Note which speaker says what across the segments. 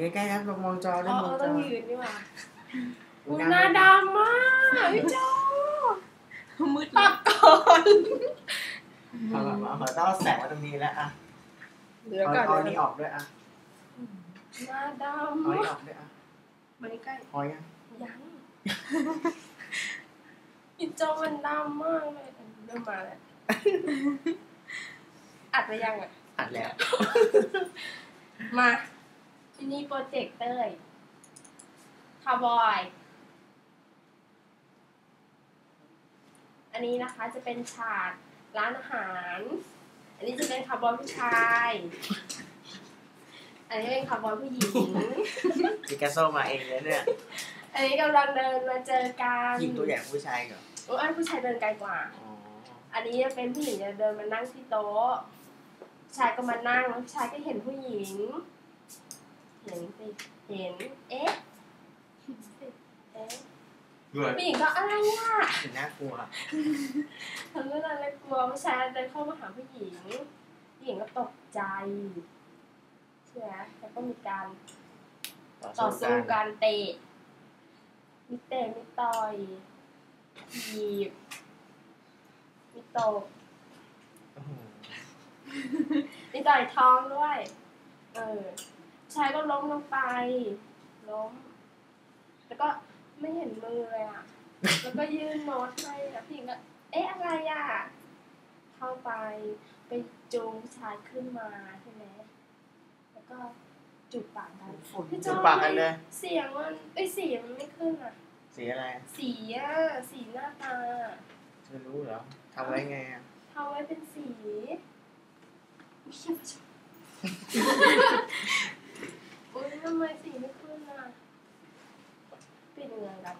Speaker 1: อยู่ใกล้ๆครับมองจอด้วยมองจอ
Speaker 2: ต้องยืนดีกว่าหน้าดำมากพี่โจมืดตัดก่อน
Speaker 1: เอาต้องแสงมาตรงนี้แล้วอ่ะเอานี่ออกด้วยอ่ะ
Speaker 2: หน้าดำ
Speaker 1: เอานี่ออกด้วยอ่ะ
Speaker 2: มาใกล้
Speaker 1: พอยัง
Speaker 2: พี่โจมันดำมากเลยเริ่มมาแล้วอัดไปยังอ่ะ
Speaker 1: อัดแล้ว
Speaker 2: มาที่นี่โปรเจกต์เต้ยคาร์บอยอันนี้นะคะจะเป็นฉากร้านอาหารอันนี้จะเป็นคาร์บอยผู้ชายอันนี้เป็นคาร์บอยผู้หญิง
Speaker 1: จิกาโซมาเองเลยเนี่ย
Speaker 2: อันนี้กำลังเดินมาเจอกัน
Speaker 1: หญิงตัวใหญ่ผู้ชายเหรอ
Speaker 2: อันผู้ชายเดินไกลกว่าอันนี้จะเป็นผู้หญิงจะเดินมานั่งที่โต๊ะชายก็มานั่งแล้วชายก็เห็นผู้หญิงเห็นสิเห็นเอ๊ะผู้หญิงก็อะไรอ่ะ
Speaker 1: น่ากลัว
Speaker 2: ทำด้วยอะไรกลัวผู้ชายเดินเข้ามาหาผู้หญิงผู้หญิงก็ตกใจใช่ไหมแล้วก็มีการต่อสู้การเตะมีเตะมีต่อยหยิบมีตบมีต่อยท้องด้วยชายก็ล้มลงไปล้มแล้วก็ไม่เห็นมือเลยอ่ะแล้วก็ยื่นโน้ตให้แล้วพี่หญิงก็เอ๊ะอะไรอ่ะเข้าไปจูงชายขึ้นมาใช่ไหมแล้วก็จูบปากกัน
Speaker 1: จูบปากกันเลย
Speaker 2: เสียงมันสีมันไม่ขึ้นอ่ะ
Speaker 1: สีอะไร
Speaker 2: สีหน้าตา
Speaker 1: เธอรู้เหรอทำไว้ไงอ่ะ
Speaker 2: ทำไว้เป็นสีอุ้ยทำไมสีไม่ขึ้นอ่ะเป็นยังไงกัน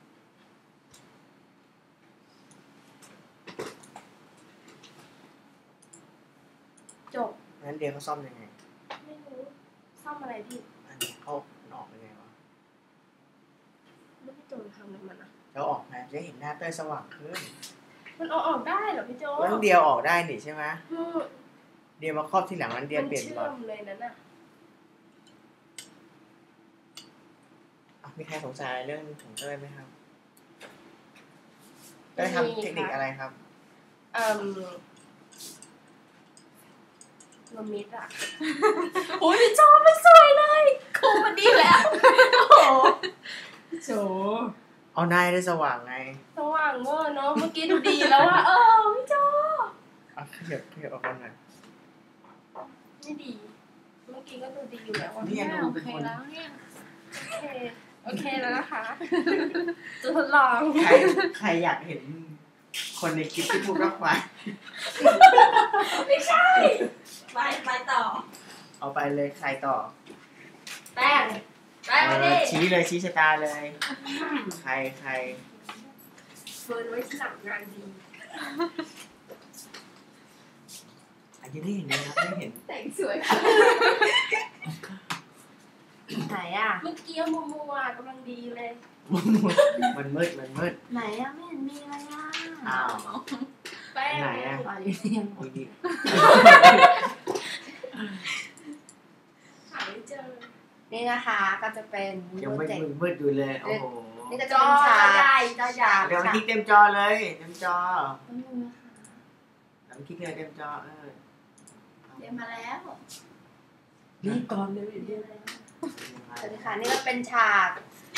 Speaker 2: จบ
Speaker 1: งั้นเดี๋ยวเขาซ่อมยังไง
Speaker 2: ไม่รู้ซ่อมอะไรพี่
Speaker 1: อันนี้เขาออกยังไงวะ
Speaker 2: แล้วพี่โจทำอะไรมันอ่ะ
Speaker 1: เราออกนะจะเห็นหน้าเต้ยสว่างขึ้น
Speaker 2: มันออกได้เหรอพี่โจ
Speaker 1: งั้นเดียวออกได้นี่ใช่ไหมเดียวมาครอบที่หลังนั้นเดียวเปลี่ยนก่อน
Speaker 2: เลยนั่นน่ะ
Speaker 1: มีใครสงสัยเรื่องของเต้ยไหมครับเต้ยทำเทคนิคอะไรครับ
Speaker 2: ลมิดอ่ะโอ้ยพี่โจไม่สวยเลยคงมันดีแล้วโอ้พี่โจ
Speaker 1: เอาหน้าได้สว่างไง
Speaker 2: สว่างเวอร์เนาะเมื่อกี้ดูดีแล้วอ่ะพี่โจ
Speaker 1: ขยับออกมาหน่อย
Speaker 2: ไม่ดีเมื่อกี้ก็ดูดีอยู่แล้ว
Speaker 1: นี่ดูเป็นคน
Speaker 2: แล้วเนี่ยโอเคแล้วนะคะจะทดลอง
Speaker 1: ใครอยากเห็นคนในคลิปที่พูดว่าควาย
Speaker 2: ไม่ใช่ไปต่อ
Speaker 1: เอาไปเลยใครต่อ
Speaker 2: แป้งมาดิ
Speaker 1: ชี้เลยชี้ชะตาเลยใคร
Speaker 2: เฟิร์นไว้ที่หลังงานดี
Speaker 1: อันนี้ได้เห็นไหมครับได้เห็น
Speaker 2: แต่งสวยไหนอ่ะเมื่อกี้มัวกำลังดีเลย
Speaker 1: มันมืด
Speaker 2: ไหนอ่ะไม่เห็นมีอะไรอ่ะ
Speaker 1: อ้าว
Speaker 2: แป้ง
Speaker 1: ไหนอ่ะดี
Speaker 2: หาไม่เจอนี่นะคะก็จะเป็น
Speaker 1: ยังไม่มืดอยู่เลยโอ้โห
Speaker 2: นี่จะเป็นฉาก
Speaker 1: เดี๋ยวมาคลิกเต็มจอเลยเต็มจอน้ำคลิกเลยเต็มจอ
Speaker 2: เดี๋ยวมาแล้ว
Speaker 1: นี่ก่อนเลย
Speaker 2: สวัสดีค่ะนี่ก็เป็นฉาก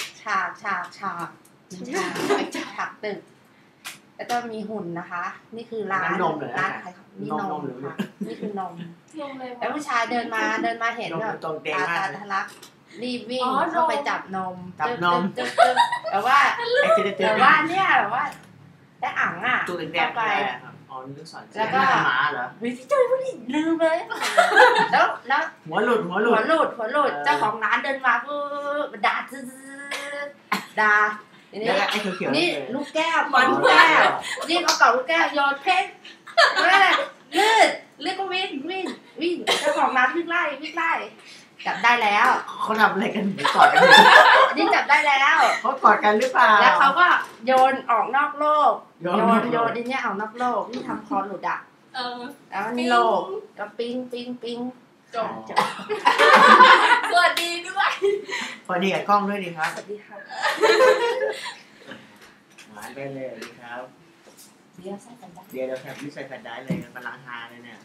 Speaker 2: ตึกแล้วก็มีหุ่นนะคะนี่คือร้านขายนี่นมค่ะนี่คือนมแล้วผู้ชายเดินมาเห็นแบบตาทะลักรีบวิ่งเข้าไปจับนมแต่ว่าเนี่ยแบบว่าได้อ่างอ่ะ
Speaker 1: ตัวแดงไปแล้ว
Speaker 2: ก็
Speaker 1: หมาเหรอ
Speaker 2: วิธีจุ้ยลืมเลยแล้ว
Speaker 1: หัวหลุด
Speaker 2: เจ้าของร้านเดินมาปุ๊บด่านี่ลูกแก้วรีบเอากล่องลูกแก้วโยนเพ่งลื่นก็วิ่งเจ้าของร้านวิ่งไล่จับได้แล้ว
Speaker 1: เขาทำอะไรกันกอดกัน
Speaker 2: นี่จับได้แล้ว
Speaker 1: เขากอดกันหรือเปล่า
Speaker 2: แล้วเขาก็โยนออกนอกโลกโยนอันนี้ออกนอกโลกนี่ทำคอหลุดอ่ะแล้วนี่โลกก็ปิ้งจบสวัสดีด้วย
Speaker 1: วัสดีกับกล้องด้วยดีครับ
Speaker 3: สวัสดีค่ะ
Speaker 1: หวานไปเลยดีครับ
Speaker 3: เดี๋ยวใส่กันได้
Speaker 1: เดี๋ยวเราแทบไม่ใส่แฟลชได้เลยกำลังฮาเลยเนี่ย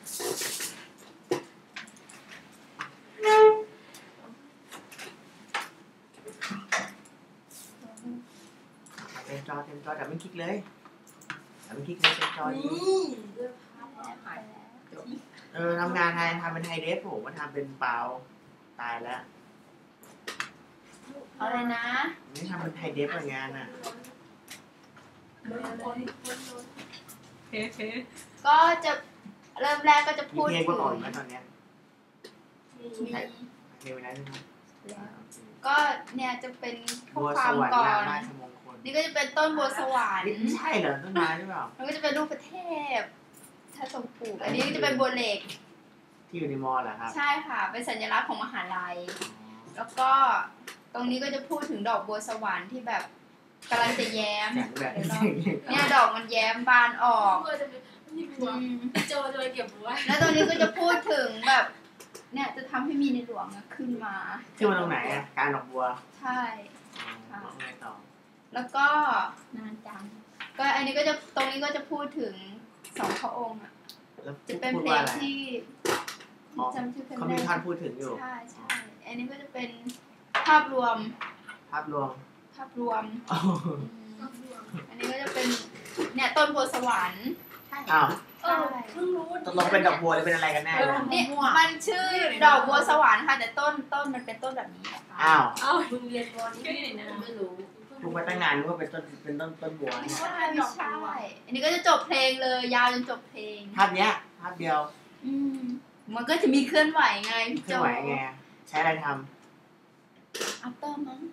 Speaker 1: เต็มจอแต่ไม่คลิกเลยแต่ไม่คลิกเลยเต็มจอนี้
Speaker 3: เรื่องภาพแล้วหายแล้ว
Speaker 1: ทำงานทำเป็นไฮเดฟผมว่าทำเป็นเปล่าตายแล้ว
Speaker 3: เอาเลยนะ
Speaker 1: ไม่ทำเป็นไฮเดฟงานอ่ะ
Speaker 3: ก็จะเริ่มแรกก็จะ
Speaker 1: มี
Speaker 3: พูด
Speaker 1: เพล
Speaker 3: ถึ
Speaker 1: ง
Speaker 3: ง
Speaker 1: ประกอบไหมตอนเนี้ย
Speaker 3: มี
Speaker 1: เพลงไปแล้วใช่ไหม
Speaker 3: ก็เนี่ยจะเป็นข้อ
Speaker 1: บัว
Speaker 3: ค
Speaker 1: ส
Speaker 3: วาม
Speaker 1: วรรค์
Speaker 3: ก่อน
Speaker 1: ราชมงคล
Speaker 3: นี่ก็จะเป็นต้นบัวสวรรค์
Speaker 1: นี่ไม่ใช่เหรอต้นไม้หรือเปล่า
Speaker 3: มันก็จะเป็นรูปประเทศถ้าทรงปลูกอันนี้ก็จะเป็นบัวเหล็ก
Speaker 1: ที่อยู่ในมอเหรอครับ
Speaker 3: ใช่ค่ะ เป็นสัญลักษณ์ของมหาลัย แล้วก็ตรงนี้ก็จะพูดถึงดอกบัวสวรรค์ที่แบบกำลังจะแย้ม
Speaker 1: แสงแบบ
Speaker 3: เดี๋ยวเราเนี่ยดอกมันแย้มบานออก
Speaker 2: เพื่อจะไปมีบัวโจจะไปเก็บบัว
Speaker 3: แล้วตรงนี้ก็จะพูดถึงแบบ เนี่ยจะทำให้มีในหลวงอะขึ้นมา
Speaker 1: ชื่อมันตรงไหนอ่ะการดอกบัว
Speaker 3: ใช่
Speaker 1: บอกไงต่อ
Speaker 3: แล้วก็นานจัง ก็อันนี้ก็จะตรงนี้ก็จะพูดถึงสองพระองค์อะ
Speaker 1: แล้ว
Speaker 3: จะเป็น
Speaker 1: พูด
Speaker 3: เพล
Speaker 1: ว่าง อะไร
Speaker 3: ที่จำชื่อเพลง
Speaker 1: เขา
Speaker 3: ไม่
Speaker 1: มี
Speaker 3: ได้
Speaker 1: ท่านพูดถึงอยู่
Speaker 3: ใช่ใช่อันนี้ก็จะเป็นภาพรวม
Speaker 1: ภาพรวม
Speaker 3: ภาพรวม
Speaker 1: อ้าว
Speaker 3: อันนี้ก็จะเป็นเนี่ยต้นบัวสวรรค์
Speaker 1: อ้าว
Speaker 2: เพิ่งรู้
Speaker 1: ตกลงเป็นดอกบัวหรือเป็นอะไรกันแน่เนี่ย
Speaker 3: นี่มันชื่อดอกบัวสวรรค์ค่ะแต่ต้นมันเป็นต้นแบบนี้นะคะ
Speaker 1: อ้าว
Speaker 2: เอ้ามึงเรียนบัวนี่ไม่รู้
Speaker 1: พูดมาตั้งนานนึกว่าเป็นต้นบัว
Speaker 3: ไม่
Speaker 1: เนี่ย
Speaker 3: ใช่ไม่ใช่ อันนี้ก็จะจบเพลงเลยยาวจนจบเพลง
Speaker 1: ภาพเนี้ยภาพเดียว
Speaker 3: อืมมันก็จะมีเคลื่อนไหวไงพี่
Speaker 1: เค
Speaker 3: โจ
Speaker 1: ลื่อนไหวไงใช้อะไรท
Speaker 3: อัปเตอร์มั้ง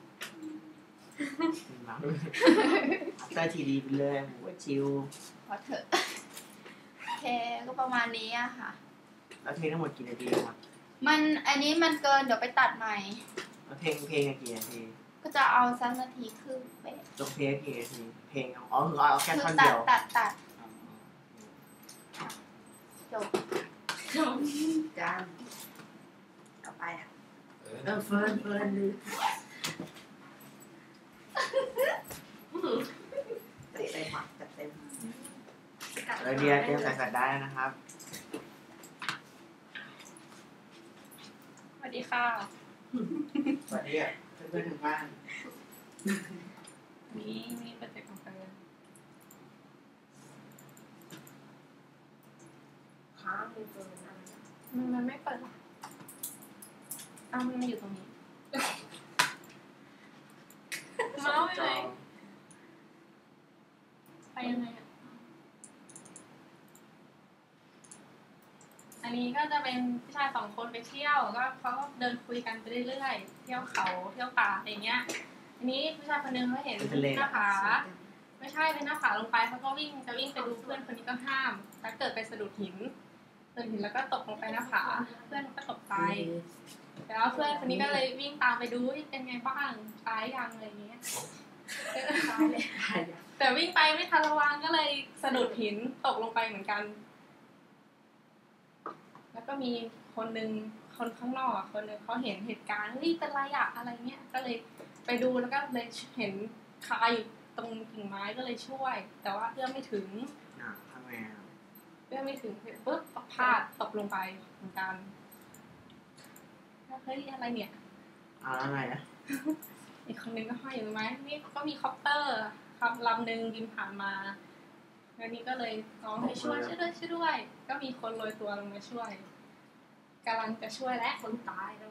Speaker 1: ำได้ทีดีไปเลยโอ้ยชิล
Speaker 3: พอเถอะโอเคก็ประมาณนี้อะค่ะ
Speaker 1: แล้วเพลงทั้งหมดกี่นาทีครับ
Speaker 3: อันนี้มันเกินเดี๋ยวไปตัดใหม่
Speaker 1: แล้วเพลงกี่นาที
Speaker 3: ก็จะเอาสักนาทีครึ่งเป๊ะ
Speaker 1: จบเพลงกี่นาทีเพลงอ๋อคือเอาแค่
Speaker 3: คือ
Speaker 1: ท่อน
Speaker 3: ตั
Speaker 1: เดี
Speaker 3: ด
Speaker 1: ยว
Speaker 3: ตัดจบ
Speaker 4: จานต่อไปอ่ะ
Speaker 1: เฟิร์นดู
Speaker 4: จัดเต็มอ่ะจัดเต็ม
Speaker 1: เดียเตรียมใส่แฟลชได้แล้วนะครับ
Speaker 2: สวัสดีค่ะ
Speaker 1: สวัสดีอ่ะเพื่อนๆทางบ้าน
Speaker 2: มีโปรเจกต์ของเฟิร์น
Speaker 4: ค้างเป็นเกินอะไร
Speaker 2: มันไม่เปิดหรออ้าวมันมาอยู่ตรงนี้เมาส์ไปไหนไปยังไงอ่ะอันนี้ก็จะเป็นผู้ชายสองคนไปเที่ยวก็เขาก็เดินคุยกันไปเรื่อยๆเที่ยวเขาเที่ยวป่าอะไรเงี้ยอันนี้ผู้ชายคนนึงเขาเห็นหน้าผาไม่ใช่เป็นหน้าผาลงไปเขาก็จะวิ่งไปดูเพื่อนคนนี้ก็ห้ามแล้วเกิดไปสะดุดหินแล้วก็ตกลงไปหน้าผาเพื่อนก็ตกไปแล้วเพื่อนคนนี้ก็เลยวิ่งตามไปดูเป็นไงบ้างตายยังอะไรเงี้ยตายเลยแต่วิ่งไปไม่ทันระวังก็เลยสะดุดหินตกลงไปเหมือนกันแล้วก็มีคนข้างนอกคนนึงเขาเห็นเหตุการณ์เฮ้ยเป็นไรอะอะไรเงี้ยก็เลยไปดูแล้วก็เลยเห็นคาอยู่ตรงกิ่งไม้ก็เลยช่วย แต่ว่าเอื้อมไม่ถึง
Speaker 1: ทำไงอ่ะ
Speaker 2: เอื้อมไม่ถึงปุ๊บพลาดตกลงไปเหมือนกันแล้วเฮ้ยอะไรเนี่ย
Speaker 1: เอาแล้วไงอ่ะ
Speaker 2: อีกคนนึงก็ห้อยอยู่ไหมนี่ก็มีคอปเตอร์ขับลำหนึ่งบินผ่านมาแล้วนี่ก็เลยร้องให้ช่วยด้วย ก็มีคนโรยตัวลงมาช่วยกำลังจะช่วยและคนตายแล้ว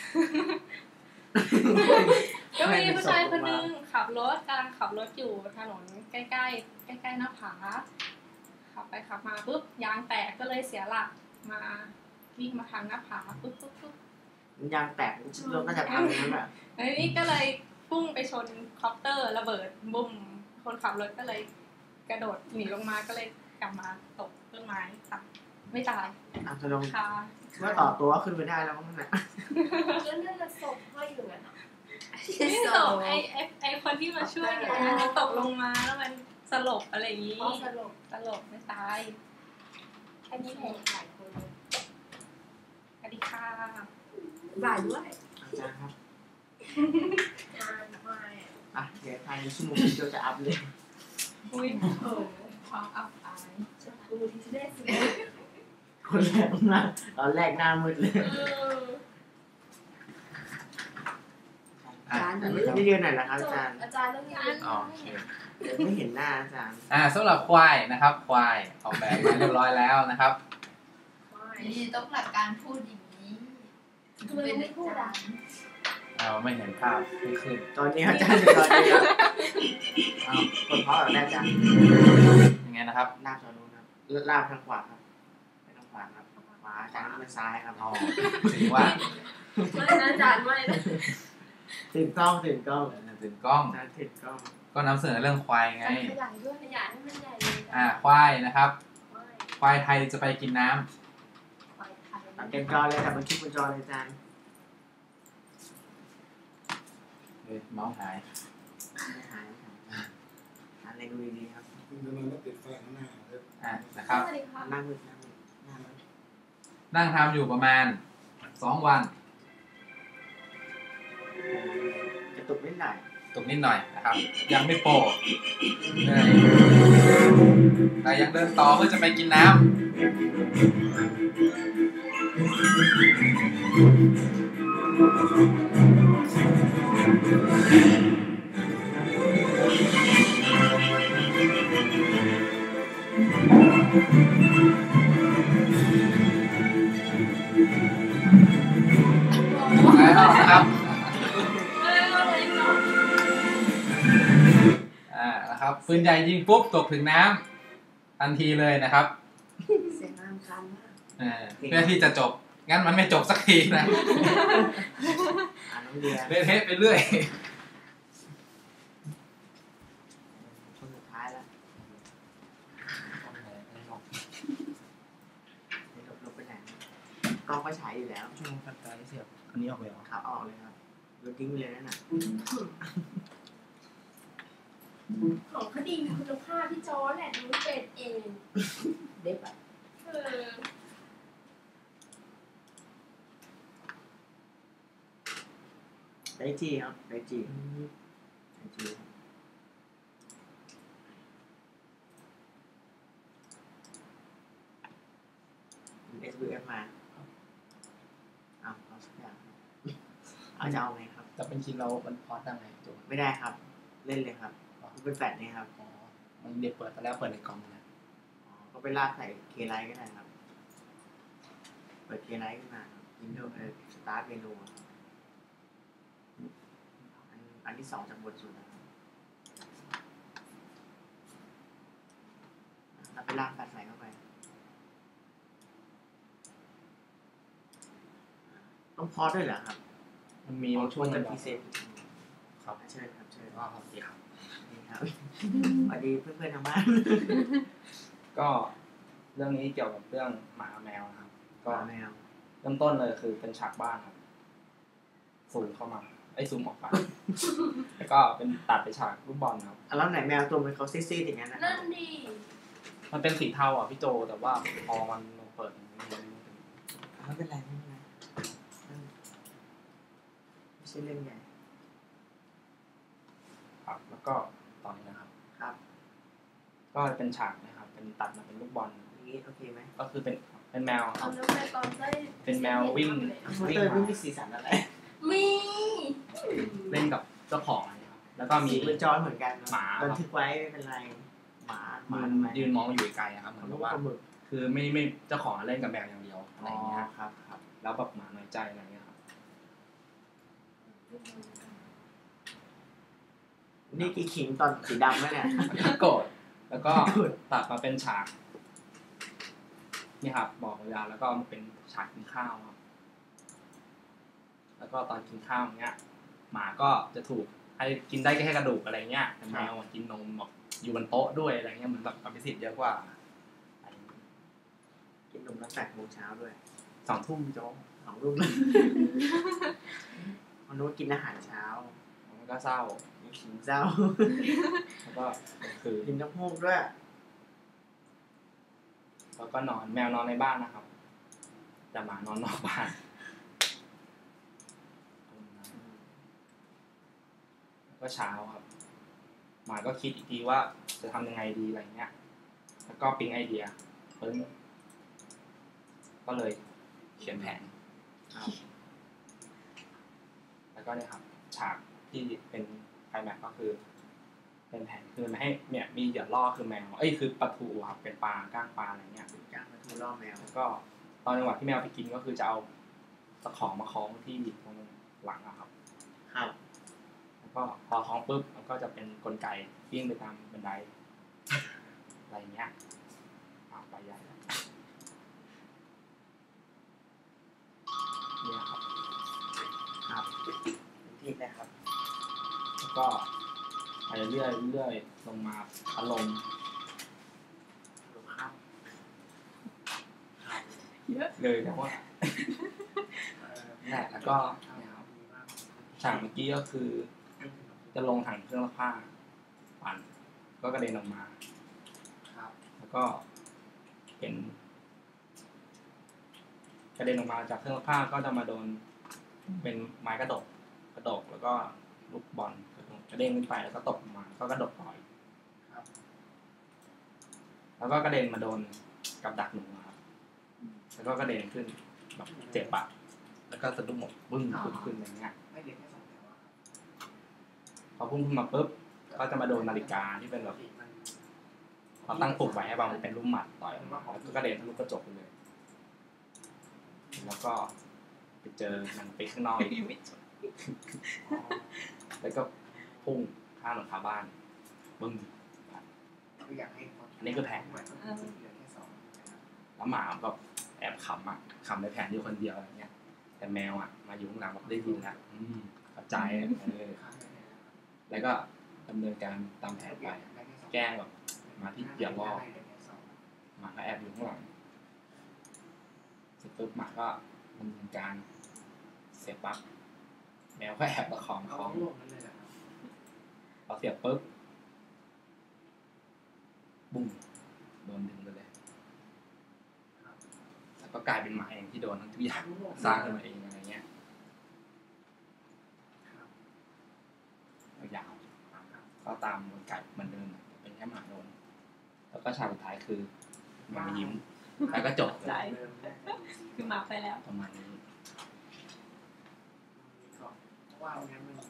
Speaker 2: ก็มีผู้ชายคนนึงขับรถกำลังขับรถอยู่ถนนใกล้หน้าผาขับไปขับมาปุ๊บยางแตกก็เลยเสียหลักมาวิ่งมาทางหน้าผาปุ๊บ
Speaker 1: ยางแตกรถน่าจะพังนั้นอ่ะ
Speaker 2: อันนี้ก็เลยพุ่งไปชนคอปเตอร์ระเบิดบุ้มคนขับรถก็เลยกระโดดหนีลงมาก็เลยกลับมาตกต้นไม้ตายไม่ตาย
Speaker 1: จะลง
Speaker 2: ค่ะ
Speaker 1: เมื่อต่อตัวขึ้นไปได้แล้วมันอ่ะ
Speaker 2: แล้วนั่นจะศพห้อยอยู่งั้นไม่ศพไอคนที่มาช่วยไงตกลงมาแล้วมันสลบอะไรอย่างนี้สลบไม่ตายแค่นี้แหละหลายคนสวัสดีค่ะ
Speaker 4: บ่ายด้วย
Speaker 1: อาจารย์ครับอ่ะเดี๋ยวภายในชั่วโมงเดียวจะอัพเลย
Speaker 3: อุ้ยท้องอับอาย
Speaker 2: ดูที่จะได้สิ
Speaker 1: คนแรกหน้าตอนแรกหน้ามืดเลย นี่เดียวหน่อยนะครับอาจารย์
Speaker 2: อาจารย์ต้องยืน
Speaker 5: โอเค
Speaker 1: เดี๋ยวไม่เห็นหน้าอาจารย์
Speaker 5: สำหรับควายนะครับ ควายออกแบบมาเรียบร้อยแล้วนะครับ
Speaker 3: นี่ต้องหลักการพูดอย่างนี้
Speaker 2: ทำไมไม่พูดอ่ะ
Speaker 5: เราไม่เห็นภาพไม่ขึ้น
Speaker 1: ตอนนี้อาจารย์จะตอนนี้ครับเอาคนเพราะเราได้อาจารย์
Speaker 5: ยังไงนะครับ
Speaker 1: ลาบตอนนู้นครับลาบทางขวาครับไปทางขวาครับขวาอาจารย์เป็นซ้ายครับ
Speaker 5: อ๋อถือว่า
Speaker 2: ไม่นะอาจารย์ไม่นะ
Speaker 1: ตื่นกล้องตื่นกล้อง
Speaker 5: ถึงกล้อง
Speaker 1: อาจารย์ตื่นกล้อง
Speaker 5: ก็นำเสนอเรื่องควายไง
Speaker 2: ขยายด้วยขยายให้มันใหญ่เลย
Speaker 5: ควายนะครับ ควายไทยจะไปกินน้ำ
Speaker 1: เต็มจอเลยแต่บันทึกบนจอเลยอาจารย์
Speaker 5: เมาส์หาย
Speaker 1: ไม่หายอะไรดูดีๆครับ
Speaker 6: คุณจะนอนแล้วติดไฟข้างหน้าเลย
Speaker 5: นะครับ
Speaker 2: สวัสดีค่ะ
Speaker 1: นั่งมืดนั่งมืดนั่งมืด
Speaker 5: นั่งทำอยู่ประมาณ2 วัน
Speaker 1: กระตุกนิดหน่อย
Speaker 5: ตกนิดหน่อยนะครับ ยังไม่โปรเหนื่อยแต่ยังเดินต่อเพื่อจะไปกินน้ำแล้วนะครับนะครับปืนใหญ่ยิงปุ๊บตกถึงน้ำทันทีเลยนะครับ
Speaker 4: เสียงรำคาญมาก
Speaker 5: เพื่อที่จะจบงั้นมันไม่จบสักทีนะ
Speaker 1: น้องเดีย
Speaker 5: เละเทะไปเรื่อย
Speaker 1: คนสุดท้ายแล้วลบไปไหนกล้องก็ฉายอยู่แล้ว
Speaker 7: ช่วงตัดไกเสียบอันนี้ออกเลยเหรอ
Speaker 1: ขับออกเลยครับรถทิ้งไปเลยนั่นน่ะ
Speaker 2: ของคดีมีคุณภาพพี่โจ้แหละดูเป็นเอง
Speaker 4: เด็บอ่ะ
Speaker 1: ได้จีครับได้จีได้จีSVF มาเอาสักอย่างเอาจะเอาไงครับ
Speaker 7: แต่เป็นชิ้นเรามันพอตั้งไงตัว
Speaker 1: ไม่ได้ครับ เล่นเลยครับเป็นแฟลชนี่ครับ
Speaker 7: อ๋อมันเดี๋ยวเปิดตอนแรกเปิดในกล่องนะ
Speaker 1: ก็ไปลากใส่เคไลท์ก็ได้ครับ เปิดเคไลท์ขึ้นมาวินโดว์สตาร์ทเมนูอันที่ 2จากบนสุดนะครับแล้วไปลากแฟลชใส่เข้าไปต้องพอด้วยเหรอครับ
Speaker 7: มันมีบางช่วง
Speaker 1: จะพิเศษ
Speaker 7: ครับ
Speaker 1: เชิญครับเชิญ
Speaker 7: ก็ครับดีครับ
Speaker 1: นี่ครับสวัสดีเพื่อนๆทางบ้าน
Speaker 7: ก็เรื่องนี้เกี่ยวกับเรื่องหมาแมวนะครับ ก็
Speaker 1: แมว
Speaker 7: เริ่มต้นเลยคือเป็นฉากบ้านครับซูมเข้ามาซูมออกไป แล้วก็เป็นตัดไปฉากลูกบอลครับ
Speaker 1: แล้วไหนแมวตัวมันเขาซีดๆอย่างนั้นนะ
Speaker 2: นั่นดี
Speaker 7: มันเป็นสีเทาอ่ะพี่โจแต่ว่าพอมันเปิด
Speaker 1: ไม่เป็นไรไม่เป็นไรไม่ใช่เรื่องใหญ่
Speaker 7: ครับแล้วก็ตอนนี้นะครับ
Speaker 1: ครับ
Speaker 7: ก็เป็นฉากนะครับ เป็นตัดมาเป็นลูกบอล
Speaker 1: อย่างนี้โอเคไหม
Speaker 7: ก็คือเป็นแมวค
Speaker 2: เอา
Speaker 7: รับ
Speaker 2: แล้วไปตอนได้
Speaker 7: เป็นแมววิ่ง
Speaker 1: มอเตอร์ไม่มีสีสันอะไร
Speaker 2: มี
Speaker 7: เล่นกับเจ้าของอะไรครับแล้วก็มี
Speaker 1: สีบนจอเหมือนกัน
Speaker 7: หมา
Speaker 1: บันทึกไว้ไม่เป็นไรหมา
Speaker 7: ยืนมองอยู่ไกลๆครับเหมือน
Speaker 1: ลู
Speaker 7: กับ
Speaker 1: ก
Speaker 7: ว่า
Speaker 1: ปลาหมึก
Speaker 7: คือไม่เจ้าของเล่นกับแมวอย่างเดียวอะไรอย่างเงี้ย
Speaker 1: ครับครับ
Speaker 7: แล้วแบบหมาน้อยใจอะไรเงี้ยครับ
Speaker 1: นี่กี่ขิงตอนสีดำไหมเนี่ย
Speaker 7: โกรธแล้วก็ตัดมาเป็นฉากนี่ครับบอกเวลาแล้วก็มาเป็นฉากกินข้าวครับแล้วก็ตอนกินข้าวเนี้ยหมาก็จะถูกให้กินได้แค่กระดูกอะไรเงี้ยแต่แมวกินนมแบบอยู่บนโต๊ะด้วยอะไรเงี้ยเหมือนแบบอภิสิทธิ์เยอะกว่า
Speaker 1: กินนมตั้ง8 โมงเช้าด้วย
Speaker 7: 2 ทุ่มโจ๊ก
Speaker 1: 2 รุ่มมนุษย์กินอาหารเช้า
Speaker 7: มันก็เศร้า
Speaker 1: มีขิงเจ้า
Speaker 7: แล้วก็คือ
Speaker 1: กินน้ำมูกด้วย
Speaker 7: แล้วก็นอนแมวนอนในบ้านนะครับแต่หมานอนนอกบ้านก็เช้าครับหมาก็คิดอีกทีว่าจะทำยังไงดีอะไรเงี้ยแล้วก็ปิ๊งไอเดียปึ้งก็เลยเขียนแผน
Speaker 1: ครับ
Speaker 7: แล้วก็เนี่ยครับฉากที่เป็นไคลแม็กซ์ก็คือ เป็นแผนคือไม่ให้เนี่ยมีเหยื่อล่อคือแมวคือปลาทูครับเป็นปลาก้างปลาอะไรเงี้ย
Speaker 1: จ้างมาทูล่อแมว
Speaker 7: แล้วก็ตอนจังหวะที่แมวไปกินก็คือจะเอาตะขอมาคล้องที่ตรงหลังอะครับ
Speaker 1: ครับ
Speaker 7: แล้วก็พอคล้องปุ๊บมันก็จะเป็นกลไกวิ่งไปตามบันไดอะไรเงี้ยไปใหญ่แล้วเนี่ยครับ
Speaker 1: ครับเป็นที่นะครับ
Speaker 7: แล้วก็ไปเรื่อยเรื่อยลงมาอารมณ์
Speaker 1: ดูครับครับ
Speaker 7: เลยแต่ว่านี่แล้วก็เนี่ยครับฉากเมื่อกี้ก็คือจะลงถังเครื่องซักผ้าปั่นก็กระเด็นออกมา
Speaker 1: ครับ
Speaker 7: แล้วก็เป็นกระเด็นออกมาจากเครื่องซักผ้าก็จะมาโดนเป็นไม้กระดกแล้วก็ลูกบอลกระเด้งขึ้นไปแล้วก็ตกลงมาก็กระดกต่อย
Speaker 1: ครับ
Speaker 7: แล้วก็กระเด็นมาโดนกับดักหนูครับแล้วก็กระเด็นขึ้นแบบเจ็บปะแล้วก็สะดุ้งหมดบึ้งขึ้นอะไรเงี้ย
Speaker 1: ไม่เด็กแค่2แถวอะครับ
Speaker 7: พอพุ่งขึ้นมาปุ๊บก็จะมาโดนนาฬิกาที่เป็นแบบเราตั้งปลุกไว้ให้บางเป็นลูกหมัดต่อยออกมาแล้วก็กระเด็นทะลุกระจกไปเลย แล้วก็ไปเจอหนังไปข้างนอกอีกแล้วก็พุ่งข้ามหลังคาบ้านบึ้ม
Speaker 1: คืออยากให้คน
Speaker 7: อันนี้คือแผน
Speaker 1: เหมือนเหลือแค่2นะครับ
Speaker 7: แล้วหมาก็แอบขำขำในแผนอยู่คนเดียวอะไรเงี้ยแต่แมวมาอยู่ข้างหลังบอกได้ยินแล้วเข้าใจแล้วก็ดำเนินการตามแผนไปแกล้งแบบมาที่เหยื่อล่อหมาก็แอบอยู่ข้างหลังเสร็จปุ๊บหมาก็ดำเนินการเสียบปั๊บแมวก็แอบประคอง
Speaker 1: เอา
Speaker 7: คล้อง
Speaker 1: ลงนั่นเลยนะครับ
Speaker 7: พอเสียบปุ๊บบุ้งโดนดึงไปเลยแล้วก็กลายเป็นหมาเองที่โดนทั้งทุกอย่างสร้างขึ้นมาเองอะไรเงี้ยยาวก็ตามกลไกเหมือนเดิมเป็นแค่หมาโดนแล้วก็ฉากสุดท้ายคือหมายิ้มแล้วก็จบ
Speaker 4: ใจ
Speaker 1: เดิมได้
Speaker 4: คือมาไปแล้ว
Speaker 7: ประมาณนี้
Speaker 1: เพราะว่าวันนั้นมัน